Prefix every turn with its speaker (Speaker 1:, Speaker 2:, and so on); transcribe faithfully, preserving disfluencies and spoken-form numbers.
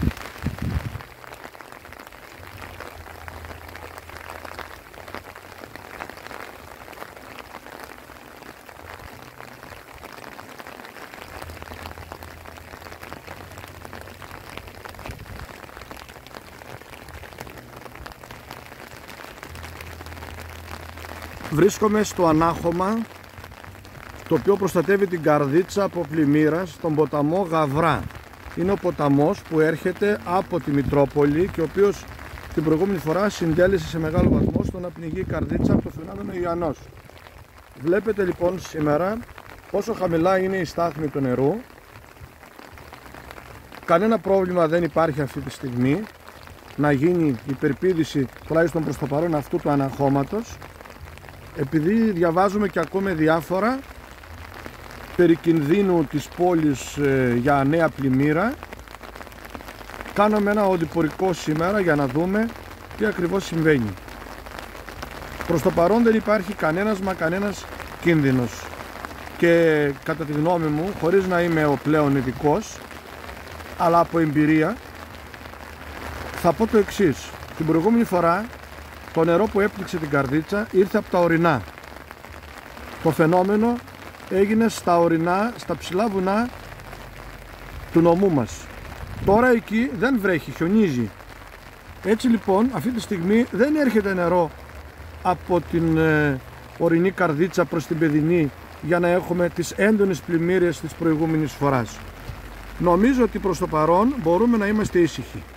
Speaker 1: Βρίσκομαι στο ανάχωμα το οποίο προστατεύει την Καρδίτσα από πλημμύρα στον ποταμό Γαβρά. Είναι ο ποταμός που έρχεται από τη Μητρόπολη και ο οποίος την προηγούμενη φορά συντέλεσε σε μεγάλο βαθμό στο να πνιγεί η Καρδίτσα από το φαινόμενο Ιαννός. Βλέπετε λοιπόν σήμερα πόσο χαμηλά είναι η στάθμη του νερού. Κανένα πρόβλημα δεν υπάρχει αυτή τη στιγμή να γίνει υπερπήδηση, τουλάχιστον προς το παρόν, αυτού του αναχώματος, επειδή διαβάζουμε και ακούμε διάφορα περί κινδύνου της πόλης ε, για νέα πλημμύρα. Κάναμε ένα οδηπορικό σήμερα για να δούμε τι ακριβώς συμβαίνει. Προς το παρόν δεν υπάρχει κανένας μα κανένας κίνδυνος και κατά τη γνώμη μου, χωρίς να είμαι ο πλέον ειδικός, αλλά από εμπειρία, θα πω το εξής. Την προηγούμενη φορά το νερό που έπληξε την Καρδίτσα ήρθε από τα ορεινά. Το φαινόμενο έγινε στα ορεινά, στα ψηλά βουνά του νομού μας. Τώρα εκεί δεν βρέχει, χιονίζει. Έτσι λοιπόν αυτή τη στιγμή δεν έρχεται νερό από την ε, ορεινή Καρδίτσα προς την Παιδινή για να έχουμε τις έντονες πλημμύρες της προηγούμενης φοράς. Νομίζω ότι προς το παρόν μπορούμε να είμαστε ήσυχοι.